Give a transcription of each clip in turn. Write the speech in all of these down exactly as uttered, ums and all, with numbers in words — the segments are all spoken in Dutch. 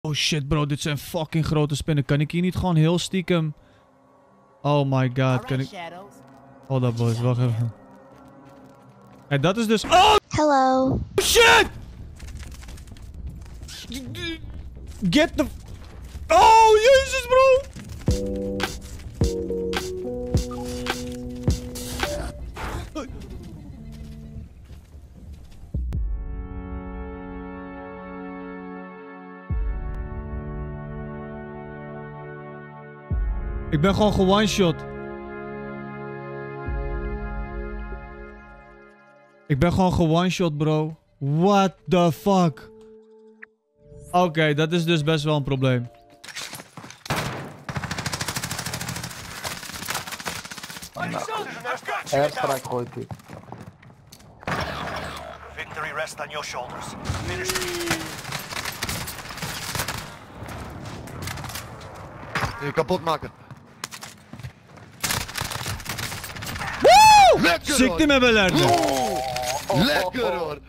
Oh shit bro, dit zijn fucking grote spinnen. Kan ik hier niet gewoon heel stiekem... Oh my god, kan ik... Hold up boys, wacht even. Hey, dat is dus... Oh! Hello. Shit! Get the... Oh, jezus bro! Ik ben gewoon ge-one-shot. Ik ben gewoon ge-one-shot, bro. What the fuck? Oké, okay, dat is dus best wel een probleem. Airstrike gooit hij. Victory rests on your shoulders. Finish. Je kapot maken. Woe! Lekker Ziekte me wel er. Lekker hoor.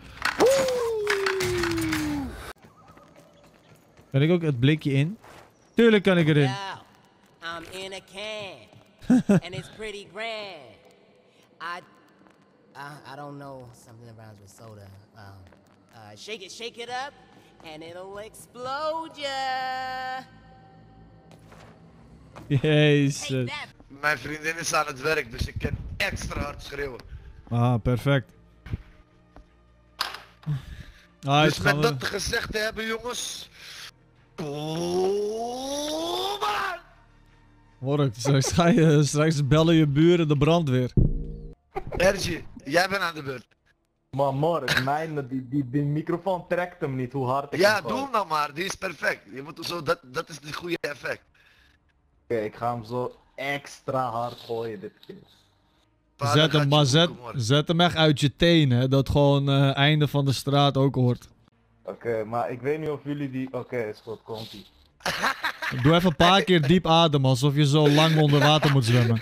Kan ik ook het blikje in? Tuurlijk kan ik erin. Yo, I'm in a can. And it's pretty grand. I, I I don't know, something that rhymes with soda. Um, uh, shake it, shake it up, and it'll explode ya. Jezus. Mijn vriendin is aan het werk, dus ik kan extra hard schreeuwen. Ah, perfect. Ah, Dus met we... dat gezegd te hebben, jongens. Kom aan! Hoor, straks, ga je, straks bellen je buren de brandweer. Ergie, jij bent aan de beurt. Maar Mork, mijn, die, die, die microfoon trekt hem niet, hoe hard ik Ja, hem doe gooi. hem nou maar, die is perfect. Je moet zo, dat, dat is het goede effect. Oké, okay, ik ga hem zo extra hard gooien dit keer. Vader, Zet hem, gaat maar je zet, boeken, morgen. zet hem echt uit je tenen, dat gewoon uh, einde van de straat ook hoort. Oké, okay, maar ik weet niet of jullie die... Oké, okay, is goed, komt ie. Doe even een paar keer diep ademen, alsof je zo lang onder water moet zwemmen.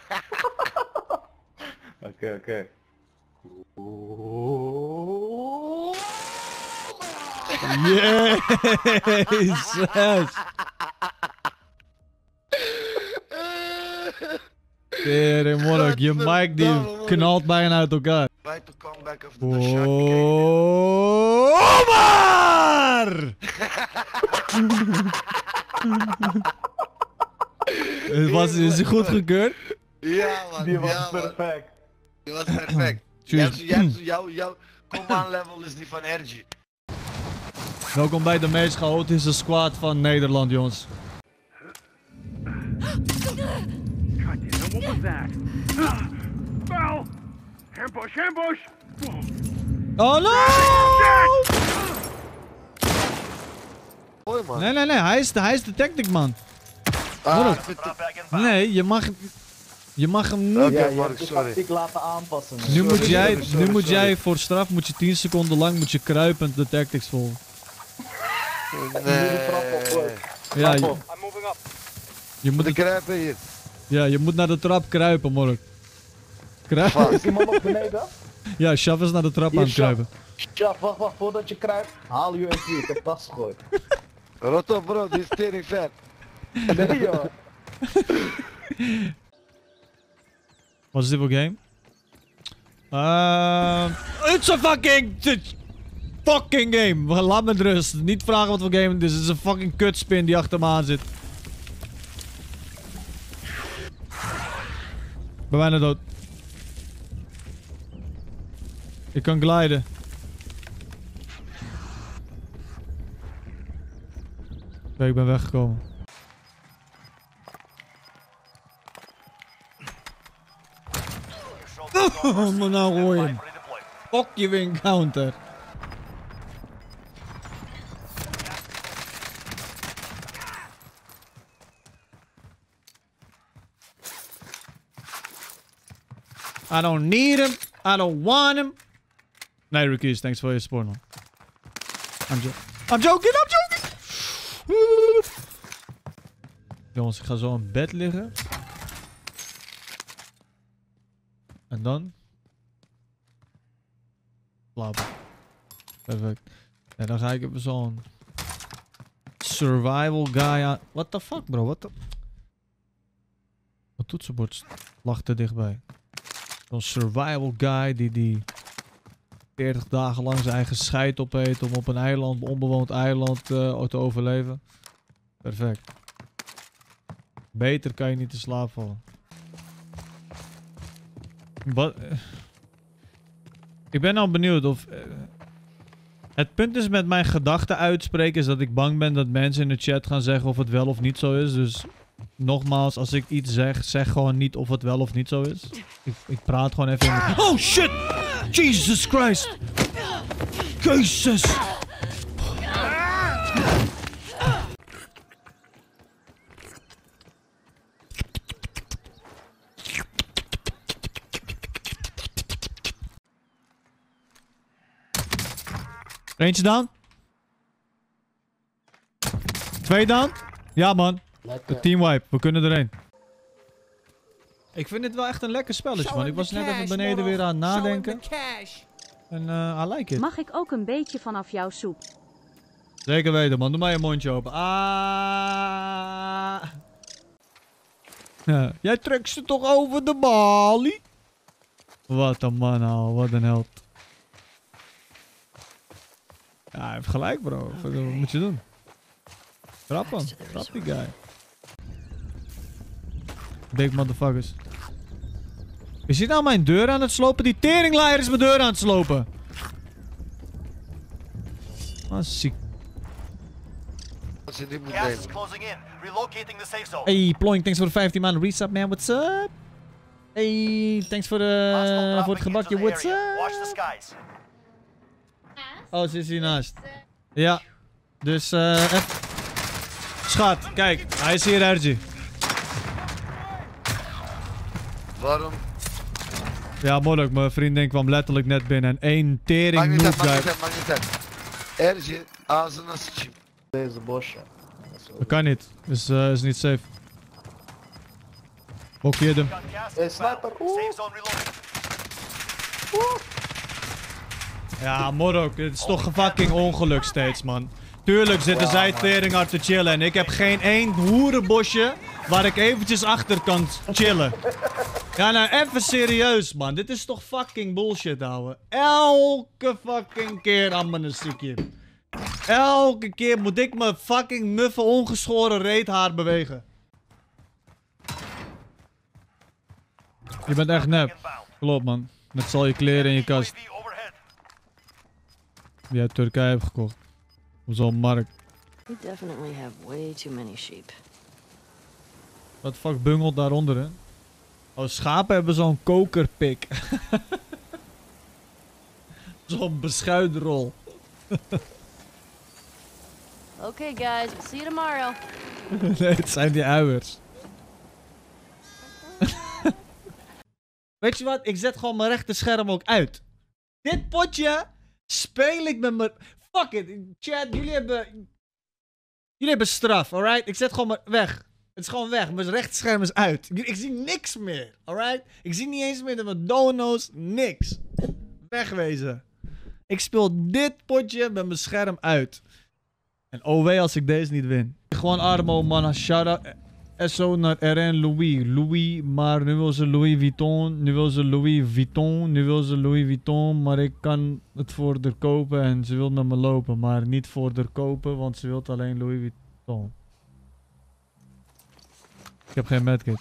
Oké, oké. Jezus! Tering Mork, je mic die knalt bijna uit elkaar. Bij de comeback of the shark. Omar! Was, is hij goedgekeurd? Ja man, Die was ja, man. perfect. Die was perfect. Jij hebt- jij hebt- Jouw jouw command level is die van Ergie. Welkom bij de meest chaotische squad van Nederland, jongens. What was that? Foul! Ambush, ambush! Oh no! Mooi man. Nee, nee, nee, hij is de, hij is de tactic man. Ah, Mork. ik vind het- Drop back in five. Nee, je mag, je mag hem niet. Oké, Ja, je Mark, hebt de sorry. tactiek laten aanpassen. Nu Sorry, moet jij, sorry, sorry, nu moet sorry. jij voor straf moet je tien seconden lang moet je kruipend de tactics volgen. Nee. Ja, je, I'm moving up. je moet Moet ik het, kruipen hier? ja, je moet naar de trap kruipen, Mork. Kruipen? Is die man op beneden? Ja, Shaf is naar de trap Hier, aan het Shaf. kruipen. Ja, wacht, wacht, voordat je kruipt, haal U S B, ik heb tas gegooid. Rot op bro, die is tering vet. Nee joh. Wat is dit voor game? Ehm... it's a fucking... Fucking game. Laat me met rust. Niet vragen wat voor game het is. Het is een fucking kutspin die achter me aan zit. Ik ben bijna dood. Ik kan gliden. Kijk, ik ben weggekomen. Oh, maar nou gooien. Ready to deploy. Fuck je encounter. I don't need him. I don't want him. Nee, Rickies, thanks for your support, man. I'm, jo I'm joking, I'm joking! Jongens, ik ga zo in bed liggen. En dan? Slapen. Perfect. En dan ga ik even zo'n survival guy aan... What the fuck, bro? What the... Mijn toetsenbord lag te dichtbij. Zo'n survival guy die die... veertig dagen lang zijn eigen scheid opeet om op een eiland, onbewoond eiland uh, te overleven. Perfect. Beter kan je niet te slaap vallen. Wat? Ik ben nou benieuwd of... Uh, het punt is met mijn gedachten uitspreken is dat ik bang ben dat mensen in de chat gaan zeggen of het wel of niet zo is. Dus nogmaals, als ik iets zeg, zeg gewoon niet of het wel of niet zo is. Ik, ik praat gewoon even in... Oh shit! Jesus Christ! Jezus! Eentje down. Twee down. Ja man. De teamwipe. We kunnen erheen. Ik vind dit wel echt een lekker spelletje man. Ik was net even beneden weer aan het nadenken. En uh, I like it. Mag ik ook een beetje vanaf jouw soep? Zeker weten man. Doe maar je mondje open. Ah. Ja, jij trekt ze toch over de balie? Wat een man al. Wat een held. Ja, hij heeft gelijk bro. Wat moet je doen? Trap hem. Trap die guy. Big motherfuckers. Is hij nou mijn deur aan het slopen? Die teringleier is mijn deur aan het slopen. Ah, ziek. Gas is closing in. Relocating the safe zone. Hey, Ploink, thanks voor de vijftien man. Resub man, what's up? Hey, thanks voor, de, voor het gebakje, what's up? Watch the skies. Oh, ze is hiernaast. Ja. Dus, eh... Uh, schat, kijk. Hij is hier, R G. Waarom? Ja, moeilijk. Mijn vriendin kwam letterlijk net binnen. En één tering Mag niet noob uit, guy. mag niet uit. Erge, ağzına sıçayım. Deze bosje. Dat kan niet. Is, uh, is niet safe. Blokkeer hem. Hey, sniper. Safe zone reloading. Ja, Morok. Het is toch een fucking ongeluk steeds, man. Tuurlijk zitten Ja, zij man. tering hard te chillen. En ik heb geen één hoerenbosje waar ik eventjes achter kan chillen. Ja, nou even serieus, man. Dit is toch fucking bullshit, ouwe. Elke fucking keer aan mijn ziekje. Elke keer moet ik mijn fucking muffe ongeschoren reethaar bewegen. Je bent echt nep. Klopt, man. Met zal je kleren in je kast. Die uit Turkije hebt gekocht. Op zo'n markt. We definitely have way too many sheep. Wat fuck bungelt daaronder, hè? Oh, schapen hebben zo'n kokerpik. Zo'n beschuitrol. Okay guys, we'll see you tomorrow. Nee, het zijn die uiers. Weet je wat? Ik zet gewoon mijn rechterscherm ook uit. Dit potje speel ik met mijn... Fuck it. Chat, jullie hebben... Jullie hebben straf, alright? Ik zet gewoon mijn... Weg. Het is gewoon weg. Mijn rechterscherm is uit. Ik, ik zie niks meer, alright? Ik zie niet eens meer de mijn dono's. Niks. Wegwezen. Ik speel dit potje met mijn scherm uit. En oh wee als ik deze niet win. Gewoon Armo, man. Shout-out. S O naar R N Louis. Louis, maar nu wil ze Louis Vuitton. Nu wil ze Louis Vuitton. Nu wil ze Louis Vuitton. Maar ik kan het voor haar kopen en ze wil met me lopen. Maar niet voor haar kopen, want ze wil alleen Louis Vuitton. Ik heb geen medkit.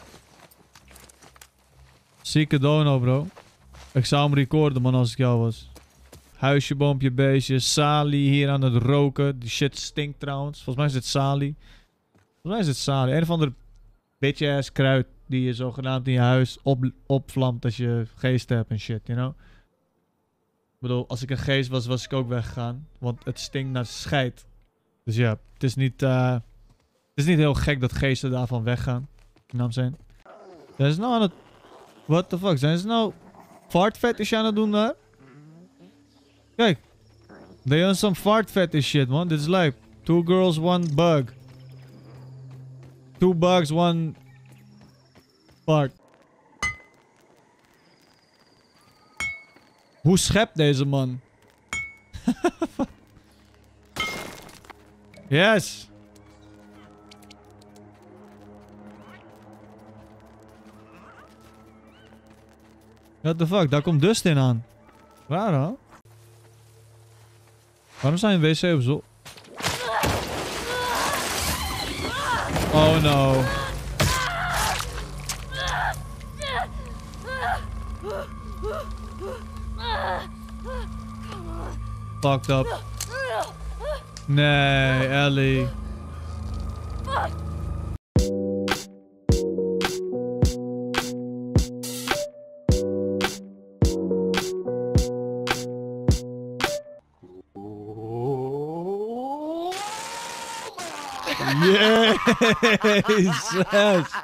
Zieke dono, bro. Ik zou hem recorden, man, als ik jou was. Huisje, boompje, beestje. Sali hier aan het roken. Die shit stinkt trouwens. Volgens mij is het Sali. Volgens mij is het Sali. Een of andere bitch-ass kruid die je zogenaamd in je huis op, opvlamt als je geest hebt en shit, you know? Ik bedoel, als ik een geest was, was ik ook weggegaan. Want het stinkt naar scheid. Dus ja, het is niet... Uh, het is niet heel gek dat geesten daarvan weggaan. You know what I'm saying? Zijn ze nou aan het... What the fuck? Zijn ze nou... Fart fetish aan het doen daar? Kijk. They on some fart fetish shit, man. Dit is like... Two girls, one bug. Two bugs, one... Fart. Hoe schept deze man? Yes. What the fuck, daar komt Dustin aan. Waar dan? Waarom zijn wc op zo? Oh no. Fucked up. Nee, Ellie. Jezus.